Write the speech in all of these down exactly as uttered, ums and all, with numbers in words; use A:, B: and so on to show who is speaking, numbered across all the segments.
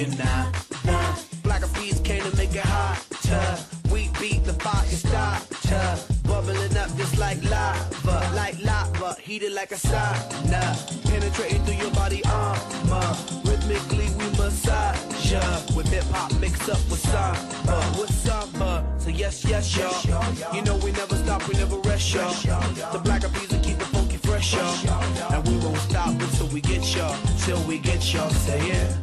A: que nada. Black Eyed Peas came to make it hotter. We beat the fire starter, bubbling up just like lava, like lava, heated like a sauna, penetrating through your body armor. Rhythmically we massage ya, with hip hop mixed up with samba, with samba. So yes, yes, y'all. You know we never stop, we never rest, y'all. The Black Eyed Peas will keep it funky fresh, y'all. And we won't stop until we get y'all, till we get y'all. Say yeah.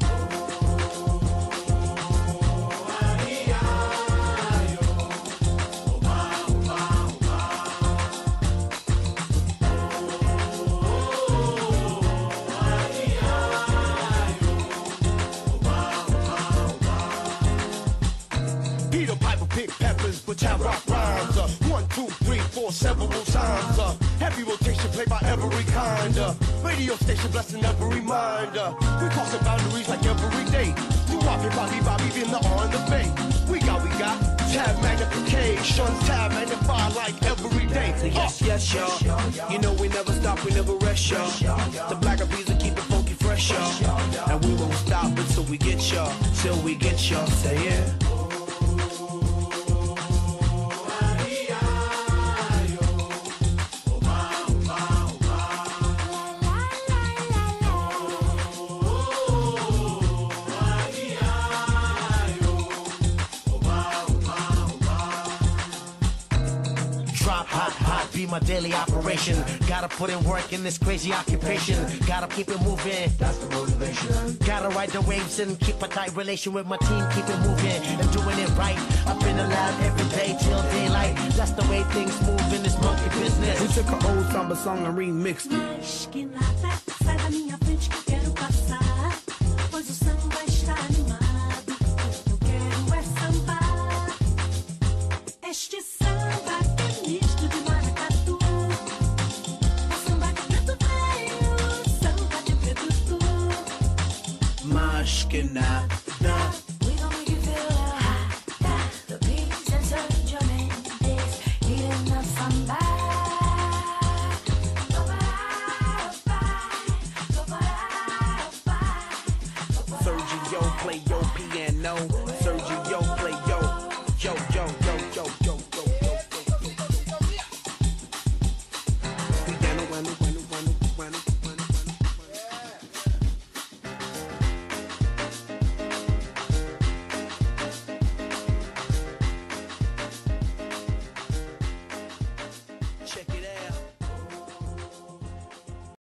B: Which have rock rhymes, uh, one, two, three, four, several times. Uh, heavy rotation played by every kind. Uh, radio station blessing every mind. Uh, we crossing boundaries like every day. You Bobby, Bobby, Bobby in the on the bay. We got, we got tab magnification, tab magnify like every day.
A: So yes, yes, y'all. You know we never stop, we never rest, y'all. The Black Eyed Peas will keep it funky fresh, y'all. And we won't stop until we get y'all, till we get y'all. Say yeah.
C: Be my daily operation. Gotta put in work in this crazy occupation. Gotta keep it moving. That's the motivation. Gotta ride the waves and keep a tight relation with my team. Keep it moving and doing it right. Up in the lab every day till daylight. That's the way things move in this monkey business.
A: We took an old samba song and remixed it.
D: Sai da minha frente que quero passar, pois o samba está animado. Eu quero é sambar. Este samba é misto de maracatu. É samba de preto velho, samba de preto tu.
A: Mas que nada.
D: We gon' make you feel hot. The beats and Sergio Mendes heating up samba.
A: Sergio play your piano. Sergio play your